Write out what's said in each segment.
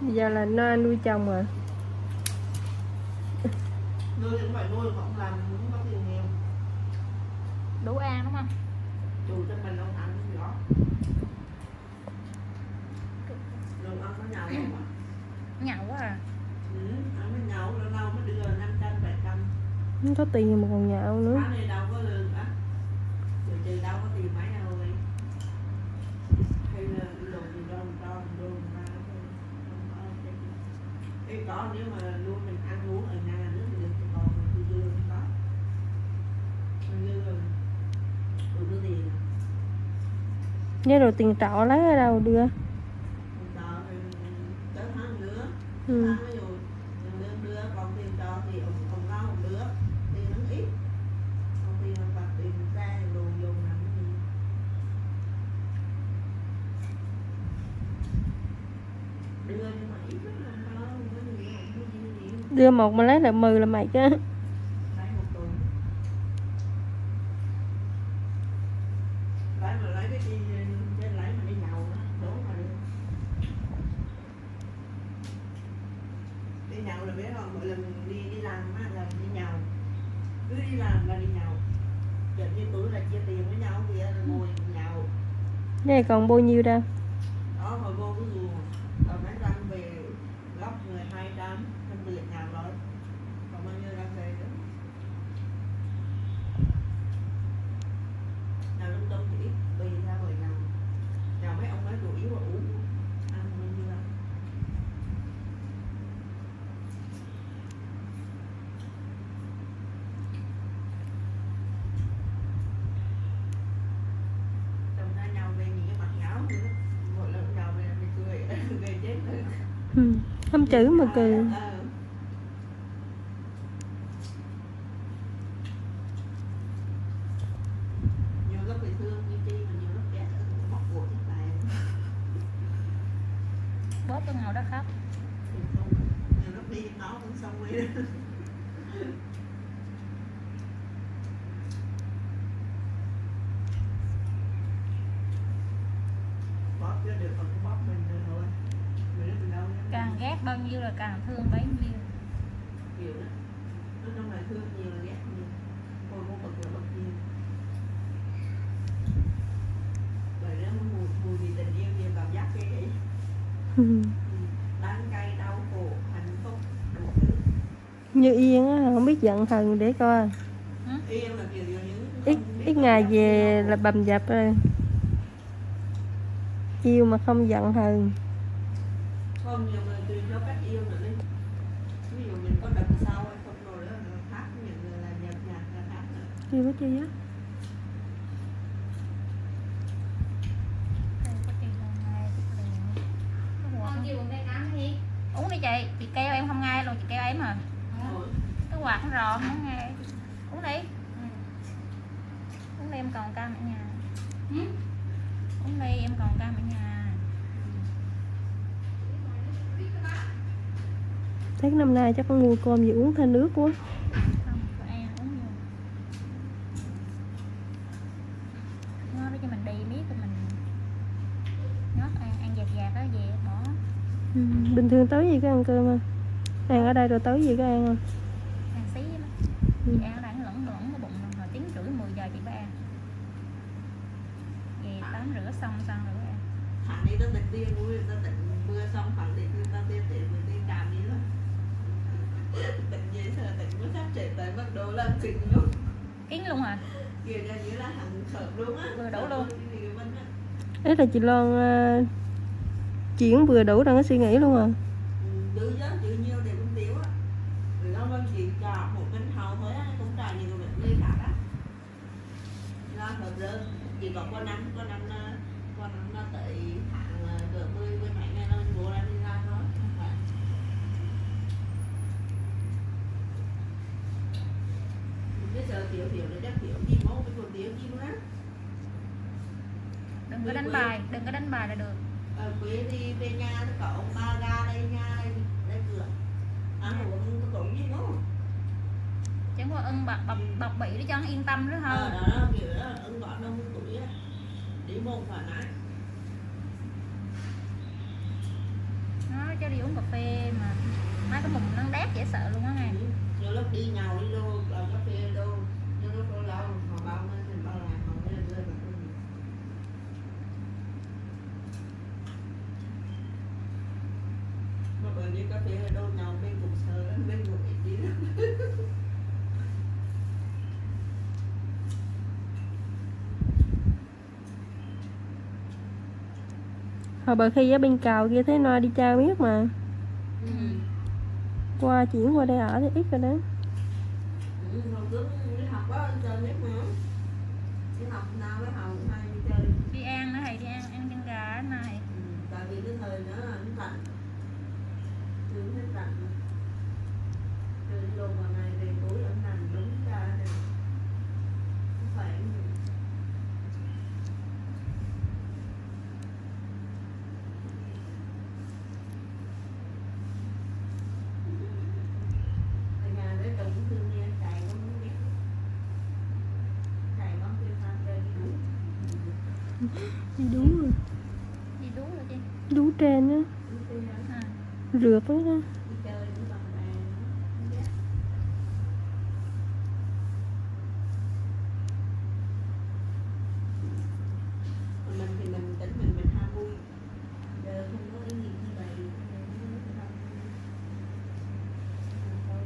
Giờ là nó nuôi chồng à? Nuôi cũng phải nuôi, không làm cũng có tiền nhiều. Đủ ăn đúng không? Đủ cho mình ông ăn cái đó. Đồ ăn nó nhậu không ạ? Nhậu quá à. Ăn nó nhậu lâu lâu mới đưa 500, 700. Không có tiền mà còn nhậu nữa. Tháng này đâu có lương á. Trừ đâu có tiền mấy đâu đi. Hay là đồ gì đâu cho đồ mà cái có nếu mà nuôi mình ăn uống ở nhà nữa thì được, còn mình đưa không có. Mình đưa rồi đưa tiền. Với rồi tiền trọ lấy ở đâu đưa? Trọ thì tới tháng nữa. Ừ. Tháng ví dụ lương đưa, còn tiền trọ thì ông lo một đứa. Tiền nó ít. Còn tiền là phạt tiền xe đồ dùng làm cái gì. Đưa nhưng mà ít lắm, không có nhiều, không có nhiều. Đưa một mà lấy lại 10 là mày chứ. Lấy một tuần. Lấy mà lấy cái chi, lấy mà đi nhậu đó, đố mà được. Đi nhậu là biết không, mỗi lần đi làm á là đi nhậu. Cứ đi làm là đi nhậu. Chợt như tuổi là chia tiền với nhau kìa, rồi ngồi nhậu. Này còn bao nhiêu đâu? Đó, hồi vô cái dù rồi mấy trăm về góc người 200, không tiền nhậu rồi. Còn bao nhiêu đang về nữa. Nhậu lung tung thì ít, tùy theo người nhậu. Nhậu mấy ông nói chủ yếu là uống, ăn bao nhiêu đâu. Chồng ra nhậu về nhìn cái mặt nháo nữa. Mỗi lần nhậu về là mình cười, cười chết rồi. Ừ. Không chữ mà cười. Nhiều lúc bị thương như chi mà nhiều lúc ghét bóc của các bạn. Bóp tôi ngồi đó khóc. Nhiều lúc đi nó cũng xong đi. Bóp chứ được, còn cũng bóp mình rồi thôi. Mình đâu nha. Càng ghét bao nhiêu là càng thương bấy nhiêu. Nhiều đó. Nói chung là thương nhiều là ghét nhiều. Hồi vô bực là bực nhiều. Vậy đó mùi vì tình yêu nhiều cảm giác ghê ấy. Đắng cay đau khổ hạnh phúc đủ thứ. Như Yên á, không biết giận hờn để coi. Yên là kiểu những Ít ngày về là bầm dập rồi. Yêu mà không giận hờn. không, nhiều người tùy theo cách yêu nữa đi. Ví dụ mình có đằng sau hay không rồi đó là khác, những người là nhạt nhạt là khác nữa. Yêu có chi á? Uống đi chị kêu em không nghe luôn, chị kêu em à. Cái quạt nó rò không nghe. Uống đi. Uống đi em còn cam ở nhà. Uống đi em còn cam ở nhà. Thấy năm nay chắc con mua cơm gì uống thêm nước quá. Không, tụi em uống nhiều. Ngon đó cho mình đi biết rồi mình nhót ăn dạt dạt đó về bỏ. Bình thường tối gì có ăn cơm không? Ăn ở đây rồi tối gì có ăn không? Ăn xí lắm. Chị ăn đang lẫn lẫn cái bụng rồi 9 rưỡi 10 giờ chị phải ăn. Về tắm rửa xong rồi ăn. Thằng đi nó tịch tiên vui, nó tịch mưa xong thằng đi nó tiên tiền mình tiên càm đi đó. Tịch dễ sợ tịch mới sắp chạy tới mức độ lên kinh luôn. Kín luôn hả? Kiểu như là thằng sợ luôn á. Vừa đủ luôn. Ấy là chị Loan chuyển vừa đủ đang có suy nghĩ luôn à? Đủ giá chữ nhiêu để cũng tiểu á. Rồi nó vẫn chỉ cho một cân hầu thôi á, cũng trả nhiều người ly cả đó. Nó hợp đơn, chỉ có qua năm nó tới tháng cỡ 10 mấy ngày nó mình mua ra đi ra thôi. Bây giờ tiểu để chắc tiểu gì mẫu cái còn tiểu gì nữa. Đừng có đánh bài là được. Quế đi về nhà thì có ông ba ga đây nha, đây cửa. Ăn uống có cũng gì không? Chẳng qua ưng bọc bị để cho nó yên tâm nữa thôi. Đó kiểu đó ưng gọi 50 tuổi á. Đi một thoải mái. Nó chứ chứ đi uống cà phê mà mấy cái mùng nó đét dễ sợ luôn á nghe. Nhiều lúc đi nhậu đi luôn vào cà phê luôn, nhiều lúc lâu lâu họ bao lên thì bao làm họ lên lên mà mà bởi đi cà phê đâu nhậu bên cũng sợ lắm, bên cũng ít đi lắm. Hồi bữa khi ở bên cầu kia thấy Noa đi chơi biết mà. Ừ. Qua chuyển qua đây ở thì ít rồi đó. Ừ, hồi trước đi học đó anh chơi biết mà. Đi học nào với học hay đi chơi. Đi ăn nữa thầy, đi ăn chân gà á này. Ừ, tại vì cái thời đó là nó lạnh, trường hết lạnh mà. Rồi đi luôn vào ngày về tối ấm nằm đúng ra này, không phải ở nhà đấy chồng cũng thương nghe chạy con muốn biết, chạy con kêu sang chơi đi đủ. Đi đú rồi. Đi đú rồi chị. Đú trên á. Đi chơi đó. À. Rượt với đó. Đi chơi với bạn bè không biết. Còn mình thì mình tính mình ham vui, giờ không có ý nghĩ như vậy thì mình ham vui. Thôi.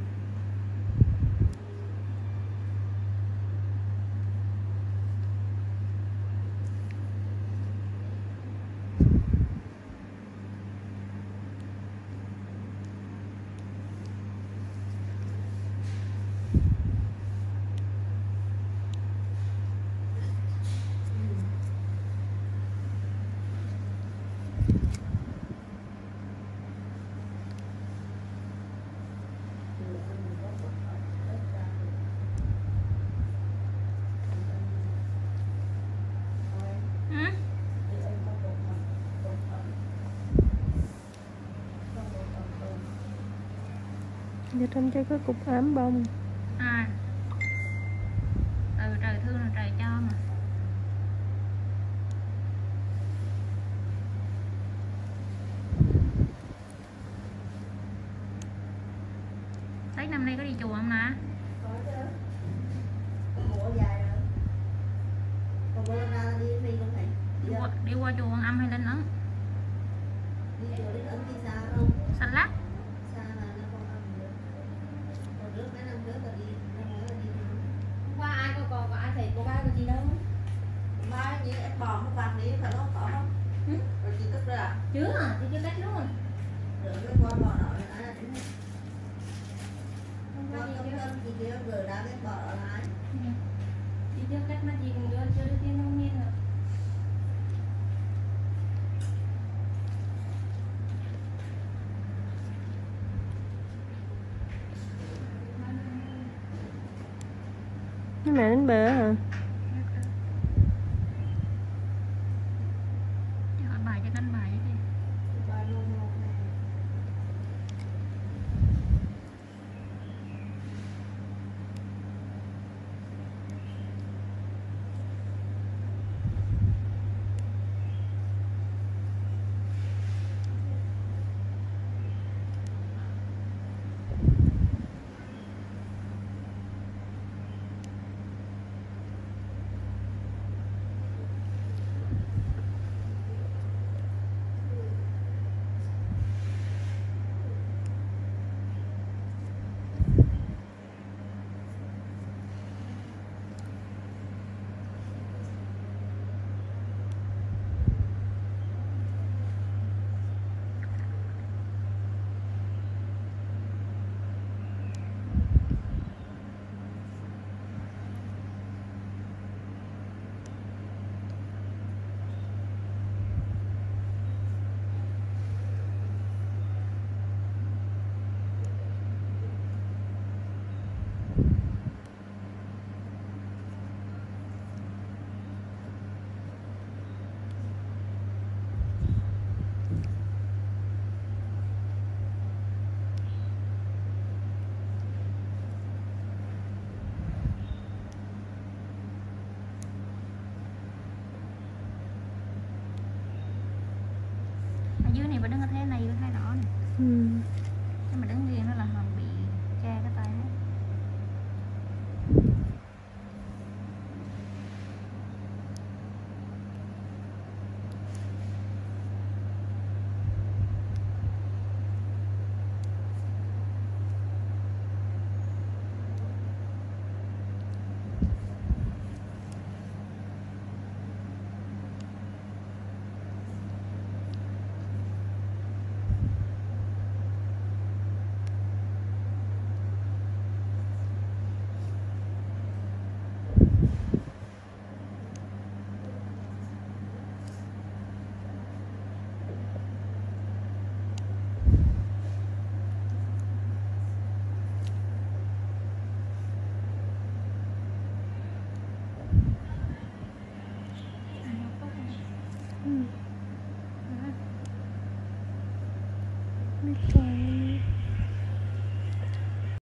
Ừ? Vô trong chơi có cục ám bông. À. Ừ, trời thương là trời cho mà. Thấy năm nay có đi chùa không nè? Có chứ. Con mùa dài rồi. Còn bữa ra đi đi không thầy? Đi qua chùa Quan Âm hay Linh Ấn? Đi chùa đến ấn đi xa không? Xanh lắc. Xa là nó không âm được. Còn trước mấy năm trước là đi, năm ngoái là đi. Hôm qua ai có ai thấy cô ba có gì đâu. Mai như em bò một vạt đi phải không? Có không? Ừ? Rồi chị tức ra. Chưa à, thì chưa cách luôn. Rồi cái con bò đỏ là ai là đúng không? Hôm qua Con đi công chưa? dân chị kia vừa ra cái bò đỏ là ai? Đi chưa cách mà chị cũng chưa được tiền không nhiên rồi. Cái mẹ đánh bể hả? Chị hỏi bài cho đánh bài chứ đi. Ba lô lô. Bye bye.